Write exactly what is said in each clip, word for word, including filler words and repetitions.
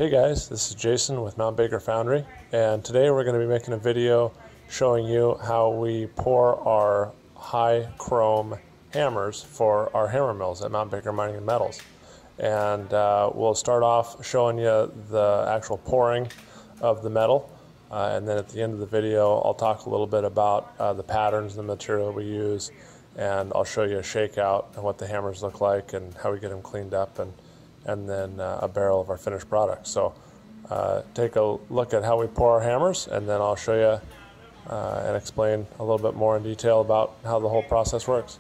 Hey guys, this is Jason with Mount Baker Foundry, and today we're going to be making a video showing you how we pour our high chrome hammers for our hammer mills at Mount Baker Mining and Metals. And uh, we'll start off showing you the actual pouring of the metal, uh, and then at the end of the video I'll talk a little bit about uh, the patterns, the material we use, and I'll show you a shakeout and what the hammers look like and how we get them cleaned up, and and then uh, a barrel of our finished product. So uh, take a look at how we pour our hammers, and then I'll show you uh, and explain a little bit more in detail about how the whole process works.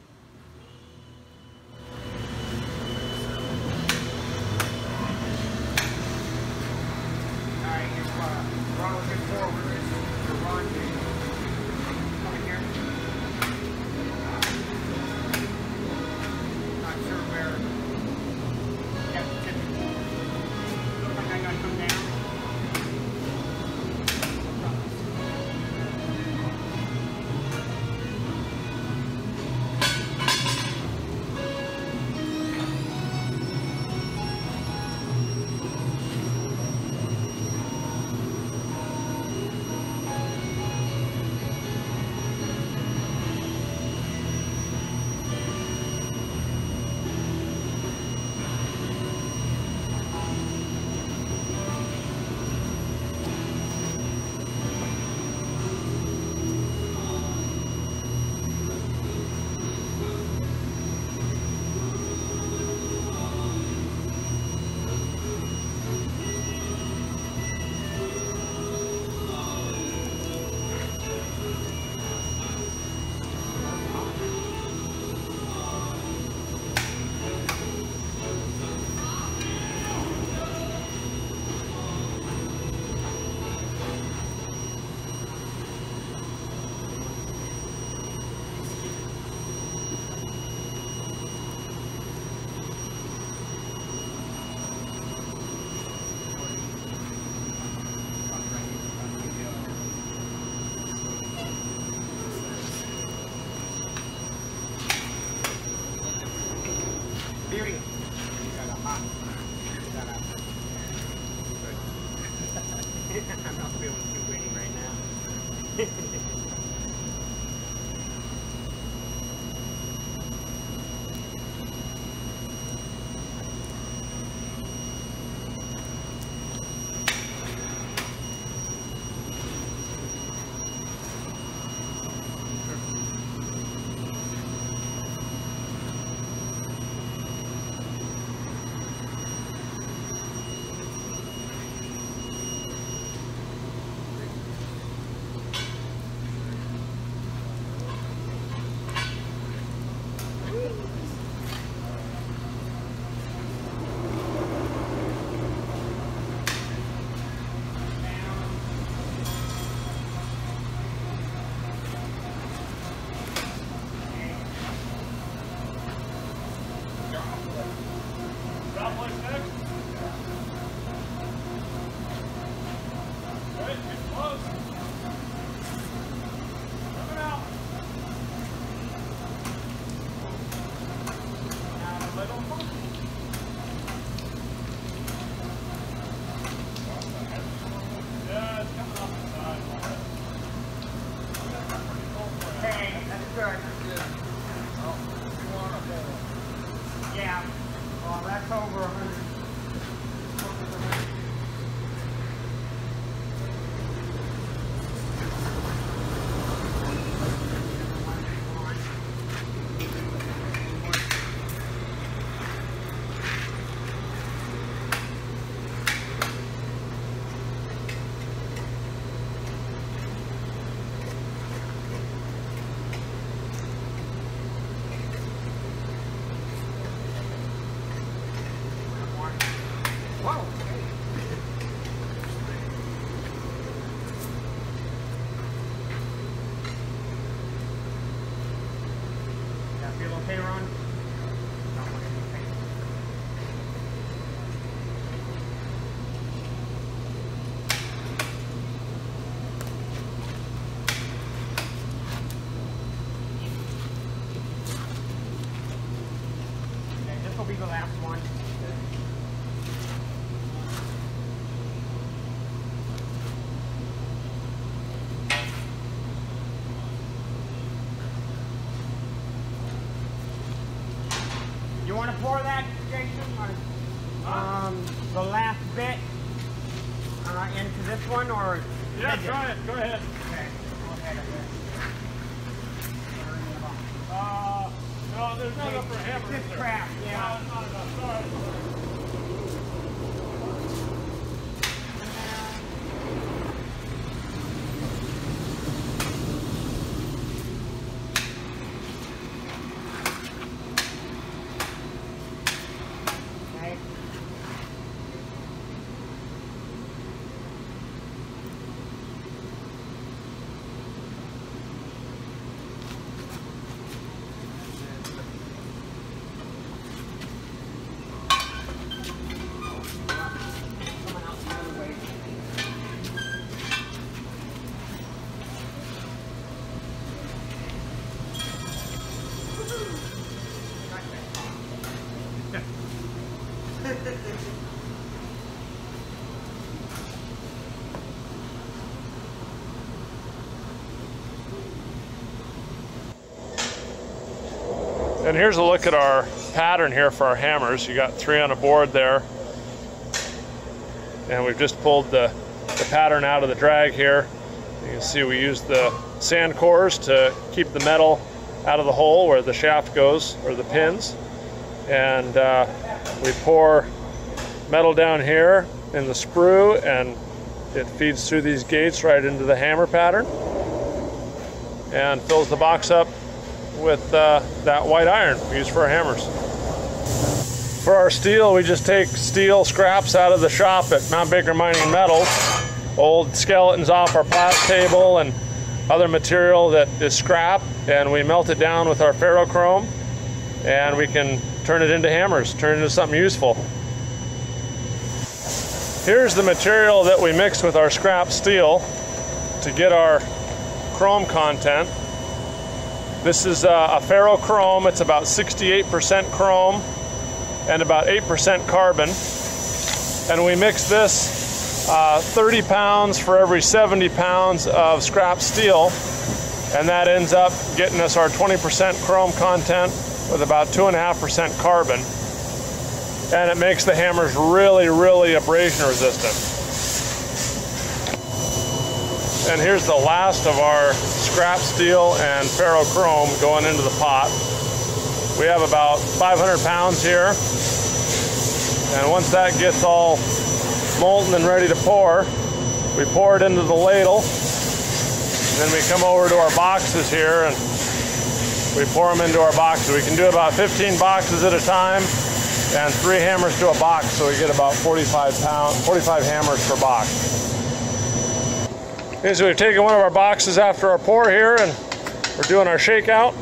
Beauty. Got a hot. Got a I'm not feeling too witty right now. Yeah, well, that's over a hundred. Whoa! That feel okay, Ron? Okay, this will be the last one. want to pour that, Jason? Or, um, the last bit uh, into this one, or? Yeah, try it. Go ahead. Okay. Go ahead. Uh, no, there's not enough for a hammer. It's just crap. Yeah. No, it's not enough. Sorry. And here's a look at our pattern here for our hammers. You got three on a board there. And we've just pulled the, the pattern out of the drag here. You can see we use the sand cores to keep the metal out of the hole where the shaft goes, or the pins. And uh, we pour metal down here in the sprue, and it feeds through these gates right into the hammer pattern and fills the box up with uh, that white iron we use for our hammers. For our steel, we just take steel scraps out of the shop at Mount Baker Mining Metals, old skeletons off our plat table and other material that is scrap, and we melt it down with our ferro-chrome, and we can turn it into hammers, turn it into something useful. Here's the material that we mix with our scrap steel to get our chrome content. This is uh, a ferro-chrome. It's about sixty-eight percent chrome and about eight percent carbon. And we mix this uh, thirty pounds for every seventy pounds of scrap steel. And that ends up getting us our twenty percent chrome content with about two point five percent carbon. And it makes the hammers really, really abrasion resistant. And here's the last of our scrap steel and ferro-chrome going into the pot. We have about five hundred pounds here. And once that gets all molten and ready to pour, we pour it into the ladle. And then we come over to our boxes here and we pour them into our boxes. We can do about fifteen boxes at a time and three hammers to a box, so we get about forty-five pounds, forty-five hammers per box. Okay, so we've taken one of our boxes after our pour here, and we're doing our shakeout.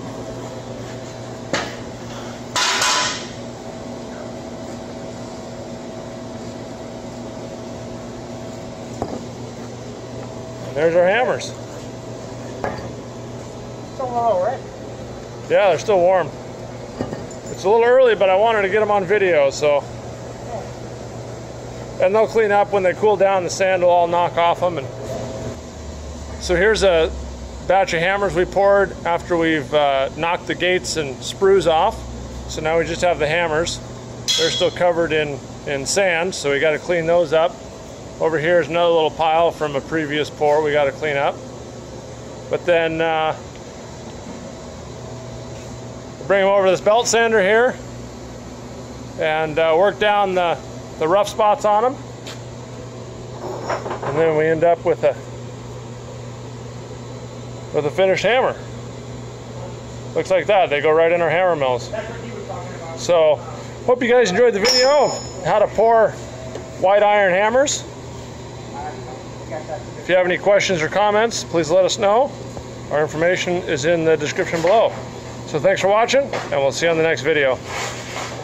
And there's our hammers. Still low, right? Yeah, they're still warm. It's a little early, but I wanted to get them on video, so. And they'll clean up when they cool down. The sand will all knock off them. And so here's a batch of hammers we poured after we've uh, knocked the gates and sprues off. So now we just have the hammers. They're still covered in, in sand, so we got to clean those up. Over here is another little pile from a previous pour we got to clean up. But then uh, bring them over to this belt sander here and uh, work down the, the rough spots on them. And then we end up with a with a finished hammer. Looks like that. They go right in our hammer mills. That's what he was talking about. So, hope you guys enjoyed the video of how to pour white iron hammers. If you have any questions or comments, please let us know. Our information is in the description below. So thanks for watching, and we'll see you on the next video.